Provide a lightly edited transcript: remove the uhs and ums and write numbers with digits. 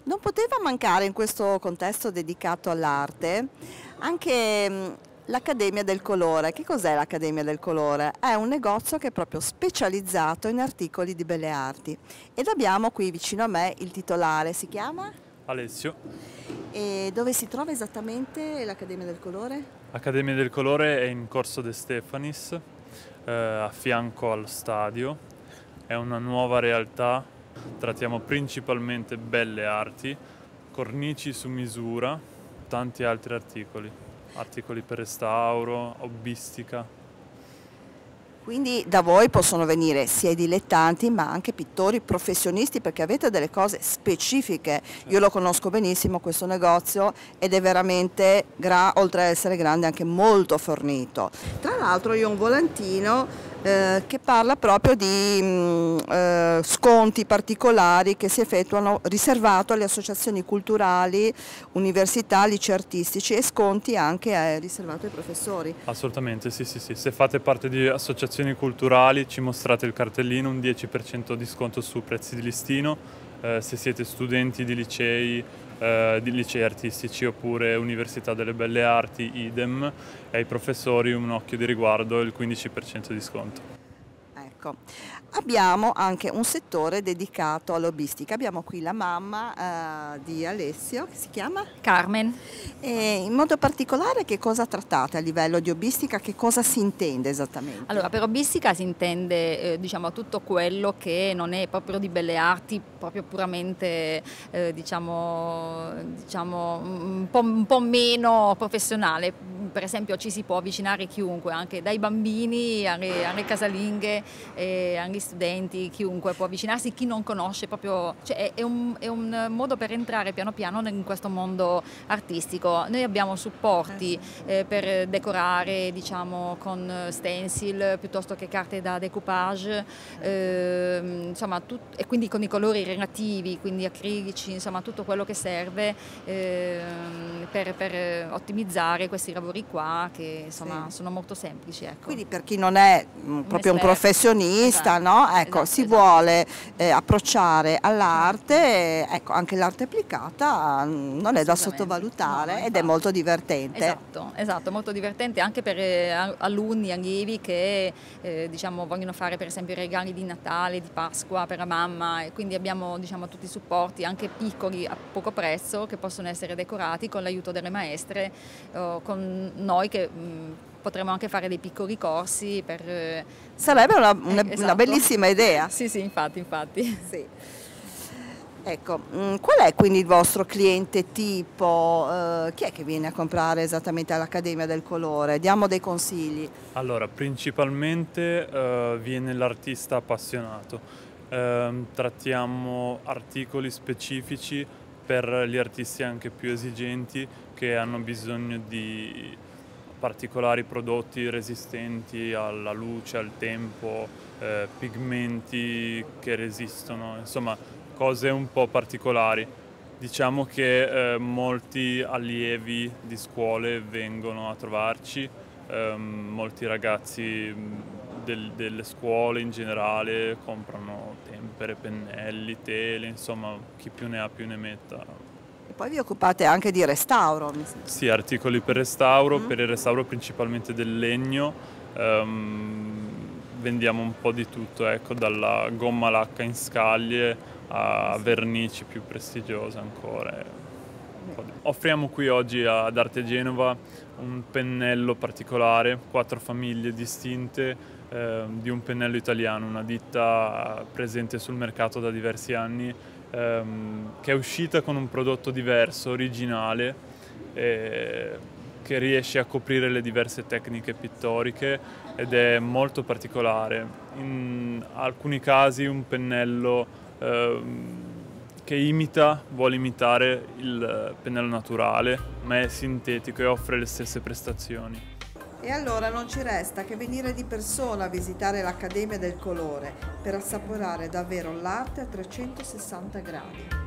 Non poteva mancare in questo contesto dedicato all'arte anche l'Accademia del Colore. Che cos'è l'Accademia del Colore? È un negozio che è proprio specializzato in articoli di belle arti ed abbiamo qui vicino a me il titolare, si chiama? Alessio. E dove si trova esattamente l'Accademia del Colore? Accademia del Colore è in Corso De Stefanis, a fianco al stadio. È una nuova realtà, trattiamo principalmente belle arti, cornici su misura, tanti altri articoli per restauro, hobbistica. Quindi da voi possono venire sia i dilettanti ma anche pittori professionisti perché avete delle cose specifiche. Io lo conosco benissimo questo negozio ed è veramente, oltre ad essere grande, anche molto fornito. Tra l'altro io ho un volantino che parla proprio di sconti particolari che si effettuano riservato alle associazioni culturali, università, licei artistici e sconti anche riservato ai professori. Assolutamente, sì. Se fate parte di associazioni culturali ci mostrate il cartellino, un 10% di sconto su prezzi di listino. Se siete studenti di licei artistici oppure Università delle Belle Arti, idem, e ai professori un occhio di riguardo e il 15% di sconto. Ecco. Abbiamo anche un settore dedicato all'hobbistica. Abbiamo qui la mamma di Alessio, che si chiama? Carmen. E in modo particolare che cosa trattate a livello di hobbistica, che cosa si intende esattamente? Allora, per hobbistica si intende diciamo, tutto quello che non è proprio di belle arti, proprio puramente diciamo un po' meno professionale. Per esempio ci si può avvicinare chiunque, anche dai bambini alle casalinghe, agli studenti, chiunque può avvicinarsi, chi non conosce proprio, cioè è un modo per entrare piano piano in questo mondo artistico. Noi abbiamo supporti per decorare, diciamo, con stencil piuttosto che carte da decoupage, insomma, e quindi con i colori relativi, quindi acrilici, insomma tutto quello che serve per ottimizzare questi lavori qua che insomma sono molto semplici. Ecco. Quindi per chi non è proprio un professionista, esatto, no? Ecco, esatto, si vuole approcciare all'arte, ecco, anche l'arte applicata non è da sottovalutare, no, ed è molto divertente. Esatto, molto divertente anche per alunni, allievi che diciamo, vogliono fare per esempio i regali di Natale, di Pasqua per la mamma, e quindi abbiamo diciamo, tutti i supporti anche piccoli a poco prezzo che possono essere decorati con l'aiuto delle maestre, con noi che potremmo anche fare dei piccoli corsi per... Sarebbe una esatto. bellissima idea. Sì, infatti. Sì. Ecco, qual è quindi il vostro cliente tipo? Chi è che viene a comprare esattamente all'Accademia del Colore? Diamo dei consigli. Allora, principalmente viene l'artista appassionato. Trattiamo articoli specifici per gli artisti anche più esigenti che hanno bisogno di particolari prodotti resistenti alla luce, al tempo, pigmenti che resistono, insomma cose un po' particolari. Diciamo che molti allievi di scuole vengono a trovarci, molti ragazzi delle scuole in generale comprano tempere, pennelli, tele, insomma chi più ne ha più ne metta. E poi vi occupate anche di restauro? Sì, articoli per restauro, per il restauro principalmente del legno, vendiamo un po' di tutto, ecco, dalla gomma lacca in scaglie a vernici più prestigiose ancora. Offriamo qui oggi ad Arte Genova un pennello particolare, 4 famiglie distinte di un pennello italiano, una ditta presente sul mercato da diversi anni, che è uscita con un prodotto diverso, originale, che riesce a coprire le diverse tecniche pittoriche ed è molto particolare. In alcuni casi un pennello che vuole imitare il pennello naturale, ma è sintetico e offre le stesse prestazioni. E allora non ci resta che venire di persona a visitare l'Accademia del Colore per assaporare davvero l'arte a 360 gradi.